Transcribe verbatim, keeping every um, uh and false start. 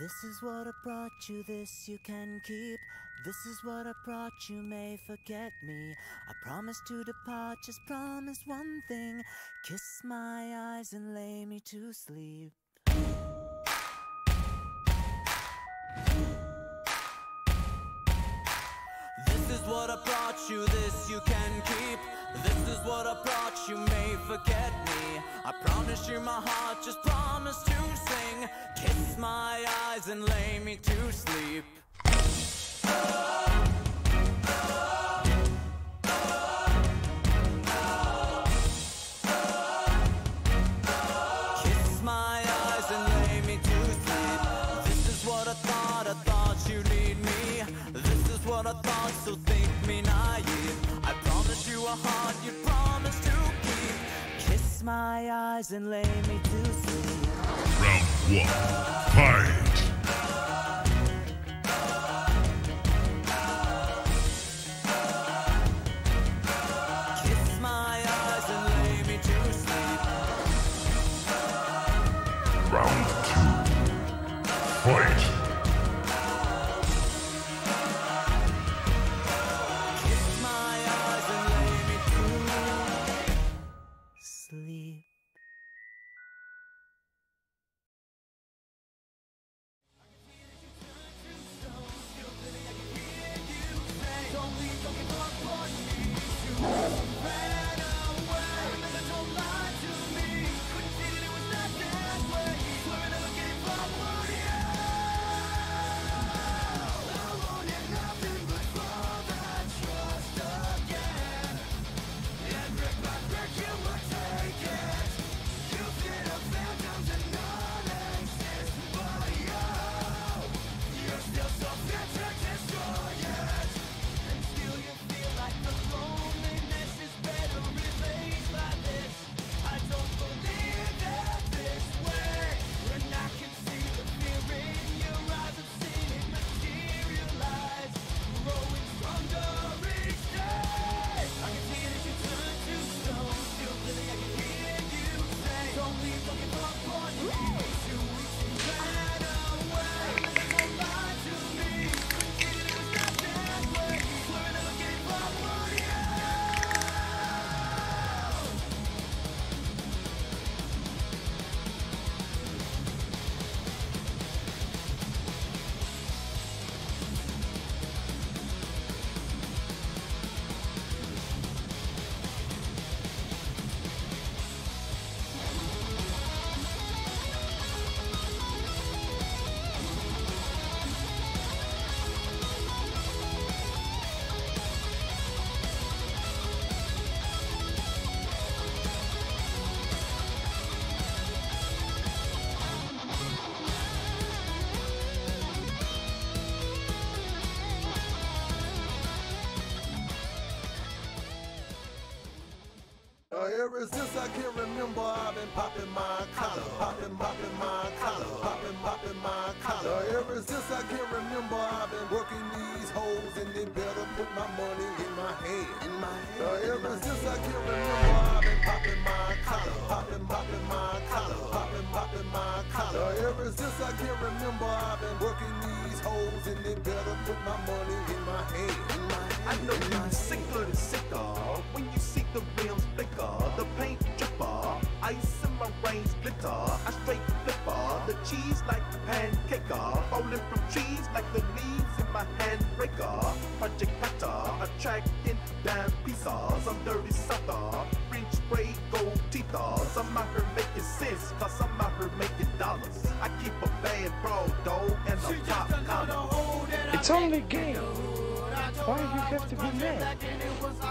This is what I brought you, this you can keep. This is what I brought you, may forget me. I promise to depart, just promise one thing. Kiss my eyes and lay me to sleep. This is what I brought you, this you can keep. This is what I brought you, may forget me. I promise you my heart, just promise to sing. Kiss my eyes and lay me to sleep. Kiss my eyes and lay me to sleep. This is what I thought, I thought you need me. This is what I thought, so think me naive. I promise you a heart you promise to keep. Kiss my eyes and lay me to sleep. Round one, fight! Kiss my eyes and lay me to sleep. Round two, fight! Kiss my eyes and lay me to sleep. Ever since I can remember, I've been popping my collar, popping, popping my collar, popping, popping my collar. Ever since I can remember, I've been working these hoes, and they better put my money in my hand. In my hand. Ever since I can remember, I've been popping my collar, popping, popping my collar, popping, popping my collar. Ever since I can remember, I've been working these hoes, and they better put my money in my hand. In my hand. I know you're sicker than sicker when you see the rims flicker, the paint dripper, ice in my reins glitter. I straight flipper, the cheese like pancaker, falling from trees like the leaves in my handbreaker. Project cutter, attracting down pieces. I'm dirty sucker, French spray gold teethers. I'm out here making sense, cause I'm out here making dollars. I keep a bad broad dough and a pop collar. It's only a game. Why do you have to be mad?